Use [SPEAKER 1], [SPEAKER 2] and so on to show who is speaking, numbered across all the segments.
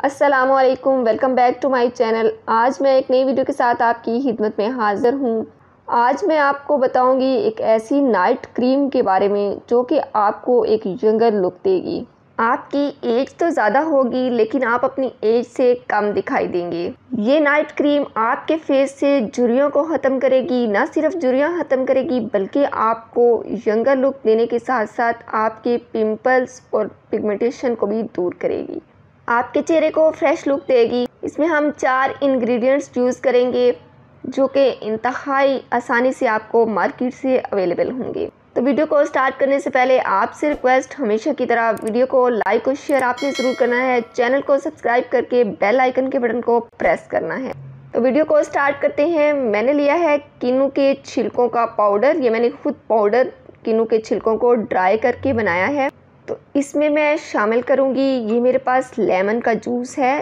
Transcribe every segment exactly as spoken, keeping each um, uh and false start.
[SPEAKER 1] अस्सलामुअलैकुम, welcome back to my channel. आज मैं एक नई वीडियो के साथ आपकी खिदमत में हाज़िर हूँ। आज मैं आपको बताऊंगी एक ऐसी नाइट क्रीम के बारे में जो कि आपको एक यंगर लुक देगी। आपकी एज तो ज़्यादा होगी लेकिन आप अपनी एज से कम दिखाई देंगे। ये नाइट क्रीम आपके फेस से झुर्रियों को ख़त्म करेगी। ना सिर्फ झुर्रियाँ ख़त्म करेगी बल्कि आपको यंगर लुक देने के साथ साथ आपके पिंपल्स और पिगमेंटेशन को भी दूर करेगी। आपके चेहरे को फ्रेश लुक देगी। इसमें हम चार इंग्रेडिएंट्स यूज़ करेंगे जो कि इंतहाई आसानी से आपको मार्केट से अवेलेबल होंगे। तो वीडियो को स्टार्ट करने से पहले आपसे रिक्वेस्ट, हमेशा की तरह वीडियो को लाइक और शेयर आपने ज़रूर करना है। चैनल को सब्सक्राइब करके बेल आइकन के बटन को प्रेस करना है। तो वीडियो को स्टार्ट करते हैं। मैंने लिया है किन्नू के छिलकों का पाउडर। ये मैंने खुद पाउडर किन्नू के छिलकों को ड्राई करके बनाया है। तो इसमें मैं शामिल करूंगी, ये मेरे पास लेमन का जूस है।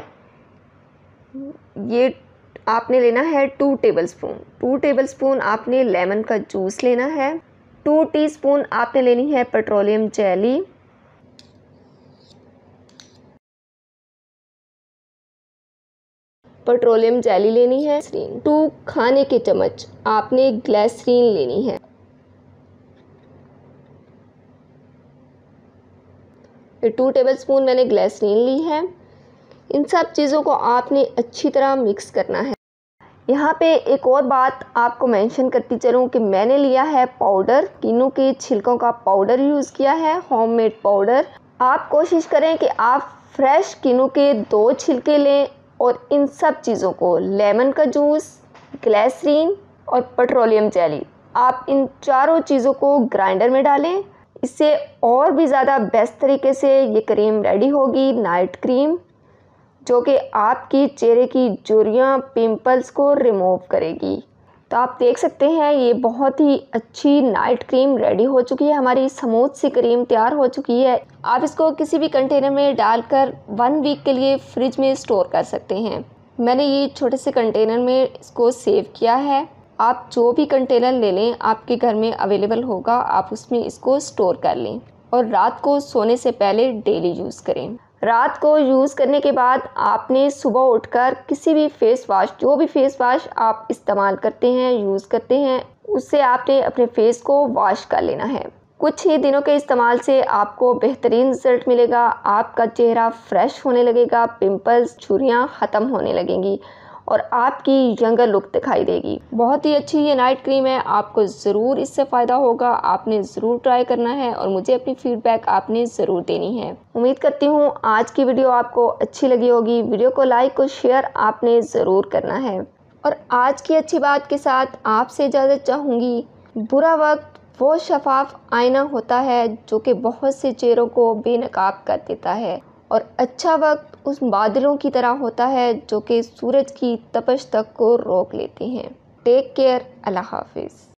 [SPEAKER 1] ये आपने लेना है टू टेबलस्पून। टू टेबलस्पून आपने लेमन का जूस लेना है। टू टीस्पून आपने लेनी है पेट्रोलियम जेली। पेट्रोलियम जेली लेनी है। टू खाने के चम्मच आपने ग्लिसरीन लेनी है। टू टेबलस्पून मैंने ग्लिसरीन ली है। इन सब चीज़ों को आपने अच्छी तरह मिक्स करना है। यहाँ पे एक और बात आपको मेंशन करती चलूँ कि मैंने लिया है पाउडर, किन्नू के छिलकों का पाउडर यूज़ किया है, होममेड पाउडर। आप कोशिश करें कि आप फ्रेश किन्नू के दो छिलके लें और इन सब चीज़ों को, लेमन का जूस, ग्लिसरीन और पेट्रोलियम जेली, आप इन चारों चीज़ों को ग्राइंडर में डालें। इससे और भी ज़्यादा बेस्ट तरीके से ये क्रीम रेडी होगी, नाइट क्रीम, जो कि आपकी चेहरे की झुर्रियाँ, पिंपल्स को रिमूव करेगी। तो आप देख सकते हैं ये बहुत ही अच्छी नाइट क्रीम रेडी हो चुकी है। हमारी स्मूथ सी क्रीम तैयार हो चुकी है। आप इसको किसी भी कंटेनर में डालकर वन वीक के लिए फ्रिज में स्टोर कर सकते हैं। मैंने ये छोटे से कंटेनर में इसको सेव किया है। आप जो भी कंटेनर ले लें आपके घर में अवेलेबल होगा, आप उसमें इसको स्टोर कर लें और रात को सोने से पहले डेली यूज़ करें। रात को यूज़ करने के बाद आपने सुबह उठकर किसी भी फेस वाश, जो भी फेस वाश आप इस्तेमाल करते हैं, यूज़ करते हैं, उससे आपने अपने फेस को वॉश कर लेना है। कुछ ही दिनों के इस्तेमाल से आपको बेहतरीन रिजल्ट मिलेगा। आपका चेहरा फ्रेश होने लगेगा, पिंपल्स, झुर्रियाँ ख़त्म होने लगेंगी और आपकी यंगर लुक दिखाई देगी। बहुत ही अच्छी ये नाइट क्रीम है, आपको ज़रूर इससे फ़ायदा होगा। आपने ज़रूर ट्राई करना है और मुझे अपनी फीडबैक आपने ज़रूर देनी है। उम्मीद करती हूँ आज की वीडियो आपको अच्छी लगी होगी। वीडियो को लाइक और शेयर आपने ज़रूर करना है। और आज की अच्छी बात के साथ आपसे इजाज़त चाहूँगी। बुरा वक्त वो शफाफ आईना होता है जो कि बहुत से चेहरों को बेनकाब कर देता है, और अच्छा वक्त उस बादलों की तरह होता है जो कि सूरज की तपश तक को रोक लेते हैं। Take care. अल्लाह हाफिज़।